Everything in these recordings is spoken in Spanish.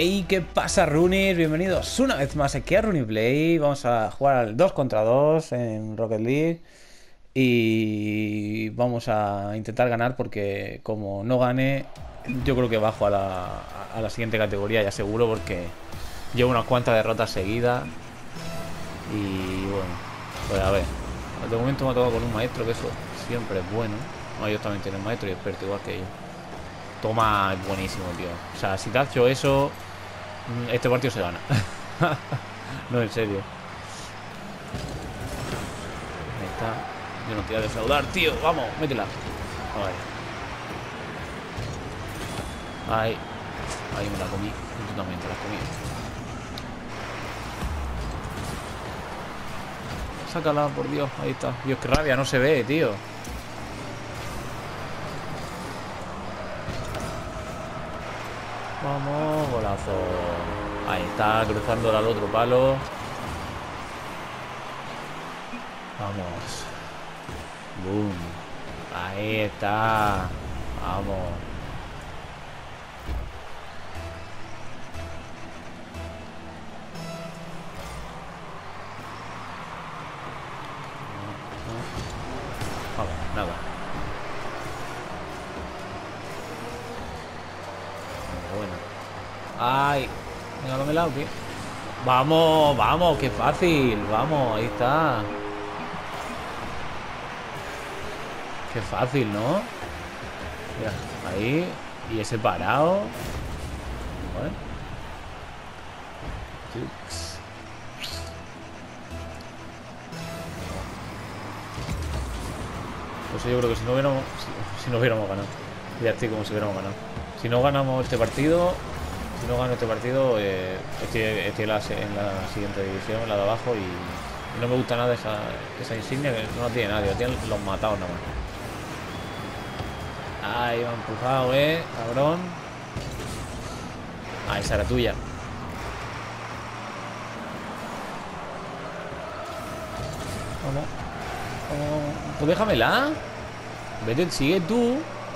Hey, ¿qué pasa, Runis? Bienvenidos una vez más aquí a Runiplay. Vamos a jugar al 2 contra 2 en Rocket League. Y vamos a intentar ganar porque como no gane, yo creo que bajo a la siguiente categoría ya seguro porque llevo unas cuantas derrotas seguidas. Y bueno, pues a ver. De momento me ha tocado con un maestro, que eso siempre es bueno. No, ellos también tienen maestro y experto igual que yo. Toma, es buenísimo, tío. O sea, si te has hecho eso, este partido se gana. No, en serio. Ahí está. Yo no te voy a defraudar, tío. Vamos, métela. Ahí. Ahí me la comí. Yo también te la comí. Sácala, por Dios. Ahí está. Dios, qué rabia. No se ve, tío. Vamos, golazo. Ahí está, cruzándola al otro palo. Vamos. Boom. Ahí está. Vamos. Vamos, nada. Bueno. Ay. Venga, dámela o qué. Vamos, vamos, qué fácil. Vamos, ahí está. Qué fácil, ¿no? Mira, ahí. Y ese parado. ¿Vale? Pues yo creo que si no hubiéramos ganado. Ya estoy como si hubiéramos ganado. Si no ganamos este partido, si no gano este partido, estoy en la siguiente división, en la de abajo, y no me gusta nada esa insignia, que no la tiene nadie, la tienen los matados nada más. Ahí me ha empujado, cabrón. Ah, esa era tuya. Vamos. Vamos. Pues déjamela. Vete, sigue tú.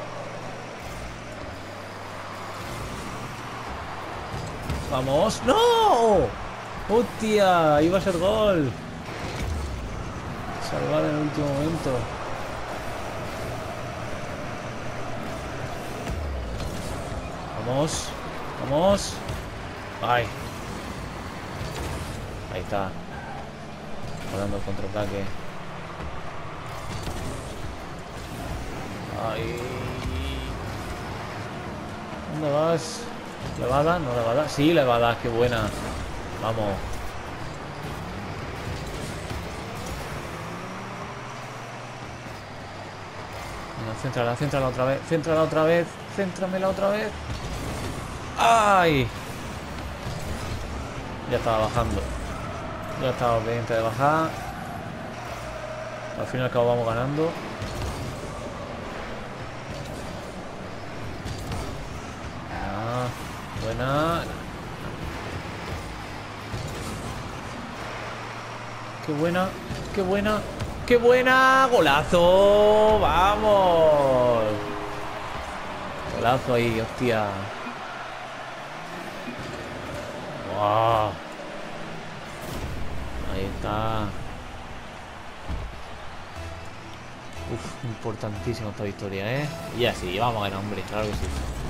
Vamos. ¡No! ¡Hostia! Iba a ser gol. Salvar en el último momento. Vamos. Vamos. Ay. Ahí está. Volando el contraataque. Ay. ¿Dónde vas? ¿Le va a dar? ¿No le va a dar? Sí, le va a dar. Qué buena. Vamos. Céntrala, céntrala otra vez. Céntrala otra vez. Céntramela otra vez. ¡Ay! Ya estaba bajando. Ya estaba pendiente de bajar. Al fin y al cabo vamos ganando. Ah, buena. Qué buena. Qué buena. ¡Qué buena! ¡Golazo! ¡Vamos! Golazo ahí, hostia. ¡Wow! Ahí está. Uf, importantísima esta victoria, ¿eh? Y así, vamos a ganar, hombre, claro que sí.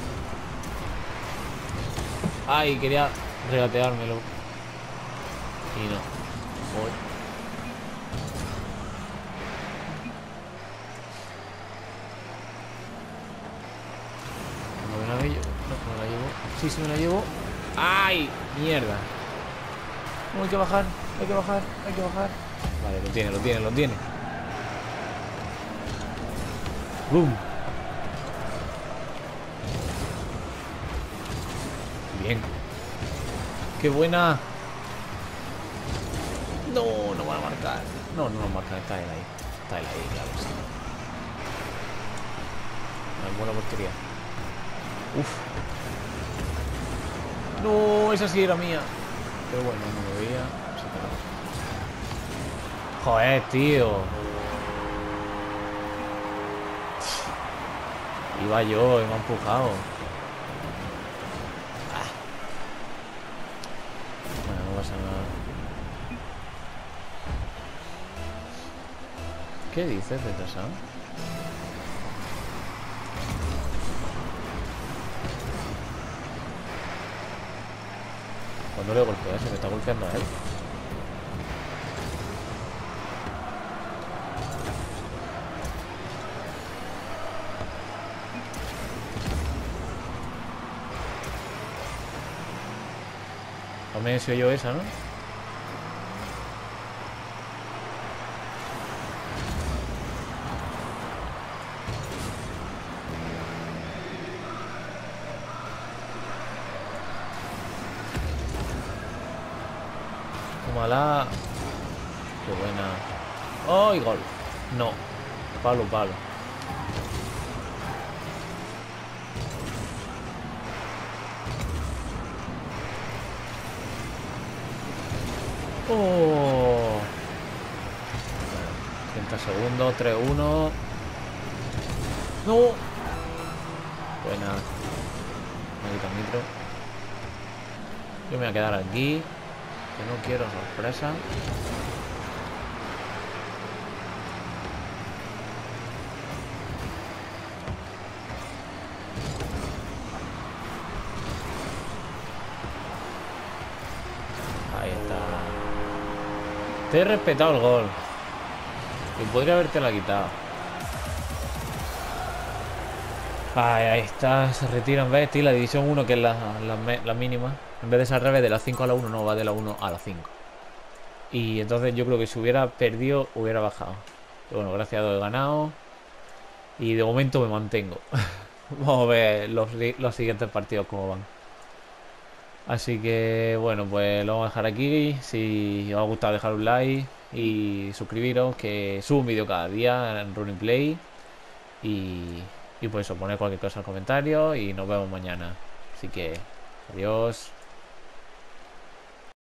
Ay, quería regateármelo. Y no. Voy. No me la llevo. No la llevo. Sí, sí me la llevo. ¡Ay! ¡Mierda! No, hay que bajar, hay que bajar, hay que bajar. Vale, lo tiene, lo tiene, lo tiene. ¡Bum! Bien. ¡Qué buena! No, no van a marcar. No, no nos marcan, está él ahí. Está él ahí, claro, sí. No, buena portería. Uf. No, esa sí era mía. Pero bueno, no lo veía. Joder, tío. Iba yo y me ha empujado. ¿Qué dices, retrasado? Cuando le golpea, se me está golpeando a él. También soy yo esa, ¿no? Tómala. Qué buena. ¡Oh, y gol! No. Palo, palo. ¡Oh! 30 segundos, 3-1. ¡No! Buena. Maldito nitro. Yo me voy a quedar aquí. Que no quiero sorpresa. Ahí está. Te he respetado el gol. Y podría haberte la quitado. Ahí está, se retira en vez de la división 1, que es la mínima. En vez de ser al revés, de la 5 a la 1, no, va de la 1 a la 5. Y entonces yo creo que si hubiera perdido, hubiera bajado. Pero bueno, gracias a Dios he ganado. Y de momento me mantengo. Vamos a ver los siguientes partidos cómo van. Así que bueno, pues lo vamos a dejar aquí. Si os ha gustado, dejar un like y suscribiros, que subo un vídeo cada día en Running Play. Y pues eso, poner cualquier cosa en los comentarios y nos vemos mañana. Así que adiós.